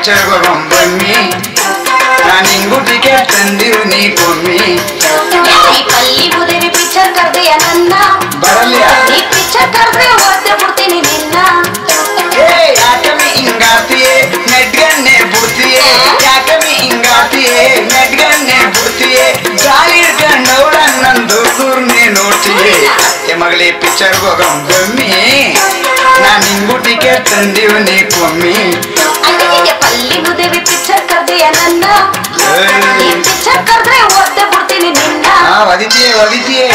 picture ಬಮ್ಮಿ ನಾನು ಹಿಂಗು ticket ತಂದಿವ್ನಿ ಕೊಮ್ಮಿ ಪಲ್ಲಿ ಮುದೇವಿ ಪಿಕ್ಚರ್ ಕರ್ದೆಯ ನನ್ನ ಬರಲ್ಯಾ ಈ ಪಿಕ್ಚರ್ ಕರ್ದ್ರೆ ಓದ್ದೆ ಬಿಡ್ತೀನಿ ನಿನ್ನ ಯಾಕಮ್ಮಿ ಹಿಂಗಾತಿಯೇ ನೆಡ್ಗನ್ನೆ ಬಿಡ್ತೀಯೇ ಯಾಕಮ್ಮಿ ಹಿಂಗಾತಿಯೇ ನೆಡ್ಗನ್ನೆ ಬಿಡ್ತೀಯೇ ಗಾಳಿ ಹಿಡ್ಕೊಂಡವಳ ನಂದು ಕೂರ್ನೆ ನೋಡ್ತೀಯೇ ಅತ್ತೆ ಮಗಳೇ ಪಿಕ್ಚರ್ ಬಮ್ಮಿ ನಾನು ಹಿಂಗು ಟಿಕೆಟ್ ತಂದಿವ್ನಿ ಕೊಮ್ಮಿ ಪಲ್ಲಿ ಮುದೇವಿ ಪಿಕ್ಚರ್ ಕರ್ದೆಯ ನನ್ನ ಈ ಪಿಕ್ಚರ್ ಕರ್ದ್ರೆ ಓದ್ದೆ ಬಿಡ್ತೀನಿ ನಿನ್ನ ಒದಿತೀಯೇ ಒದಿತೀಯೇ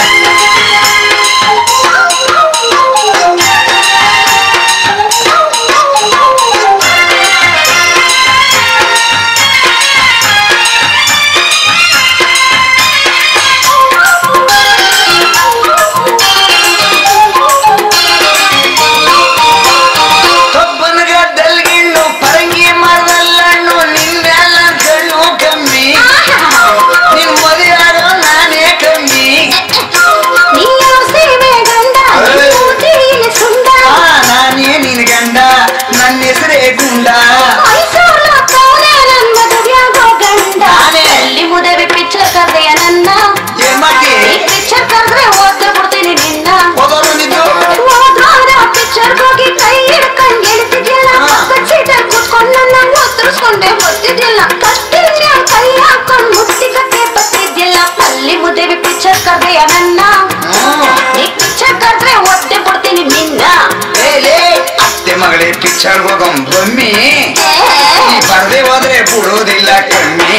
ಮಗಳೇ ಪಿಕ್ಚರ್ ಬಮ್ಮಿ ಬರ್ದೆ ಹೋದ್ರೆ ಬಿಡೋದಿಲ್ಲ ಕಮ್ಮಿ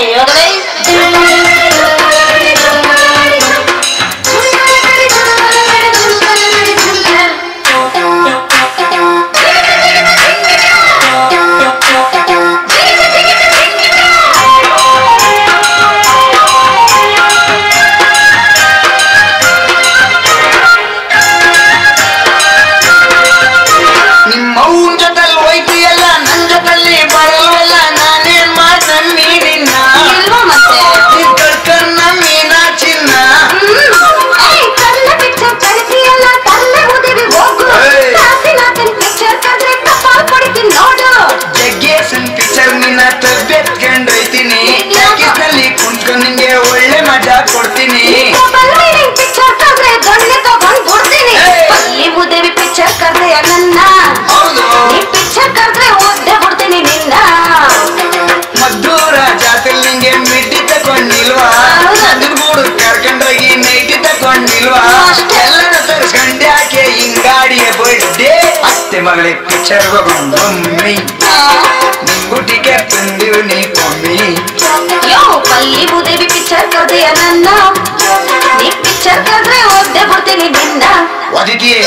ಮಗಳೇ ಪಿಕ್ಚರ್ ಬಮ್ಮಿ ನಿಂಗು ಟಿಕೆಟ್ ತಂದಿವ್ನಿ ಕೊಮ್ಮಿ ಪಲ್ಲಿ ಮುದೇವಿ ಪಿಕ್ಚರ್ ಕರ್ದೆಯ ನನ್ನ ನೀ ಪಿಕ್ಚರ್ ಕರ್ದ್ರೆ ಓದ್ದೆ ಬಿಡ್ತೀನಿ ನಿನ್ನ ಒದಿತೀಯೇ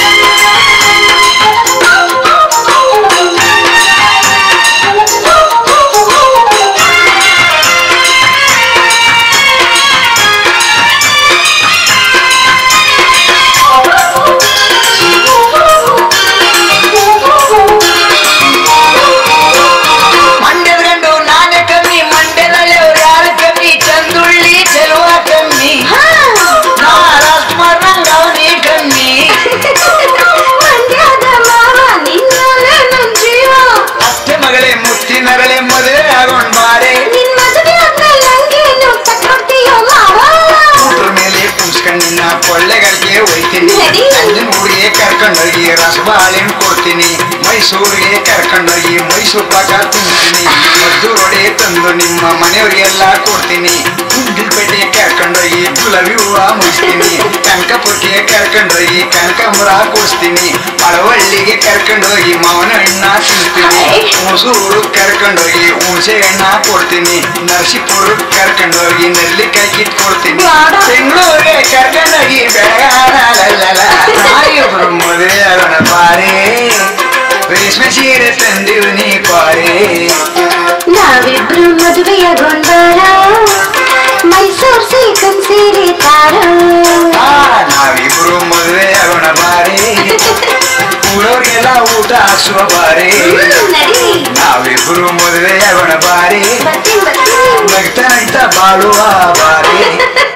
ಕರ್ಕೊಂಡೋಗಿ ರಸಬಾಳೆನ್ ಕೊಡ್ತೀನಿ ಮೈಸೂರಿಗೆ ಕರ್ಕೊಂಡೋಗಿ ಮೈಸೂರು ಪಾಕ ತಿಂತೀನಿ ಮದ್ದೂರೊಡೆ ತಂದು ನಿಮ್ಮ ಮನೆಯವರಿಗೆಲ್ಲ ಕೊಡ್ತೀನಿ ಗುಂಡ್ಲಪೇಟೆಗೆ ಕರ್ಕೊಂಡೋಗಿ ಗುಲಾಬಿ ಹೂವ ಮುಗಿಸ್ತೀನಿ ಕನಕಪುರಕ್ಕೆ ಕರ್ಕೊಂಡೋಗಿ ಕನಕಾಂಬರ ಕೊಡಿಸ್ತೀನಿ ಮಳವಳ್ಳಿಗೆ ಕರ್ಕೊಂಡೋಗಿ ಮಾವನ ಹಣ್ಣ ತಿಂತೀನಿ ಹೊಸೂರು ಕರ್ಕೊಂಡೋಗಿ ಹುಣಸೆ ಹಣ್ಣ ಕೊಡ್ತೀನಿ ನರಸೀಪುರಕ್ಕೆ ಕರ್ಕೊಂಡೋಗಿ ನೆಲ್ಲಿಕಾಯಿ ಕಿತ್ ಕೊಡ್ತೀನಿ ಬೆಂಗಳೂರಿಗೆ ಕರ್ಕೊಂಡೋಗಿ ಬೆಳಗಾರಲ್ಲ ನಾವಿಬ್ರು ಮದುವೆ ಆಗೋಣ ಬಾರೇ ರೇಷ್ಮೆ ಸೀರೆ ತಂದಿವ್ನಿ ಬಾರೇ ನಾವಿಬ್ರು ಮದುವೆಯಾಗೋಣ ಮೈಸೂರು ಸಿಲ್ಕನ್ ಸೀರೆ ತಾರ ನಾವಿಬ್ರು ಮದುವೆ ಆಗೋಣ ಬಾರೇ ಊರವ್ರಿಗೆಲ್ಲ ಊಟ ಹಾಕ್ಸುವ ಬಾರೇ ನಾವಿಬ್ರು ಮದುವೆ ಆಗೋಣ ಬಾರೇ ನಗ್ತಾ ನಗ್ತಾ ಬಾಳುವ ಬಾರೇ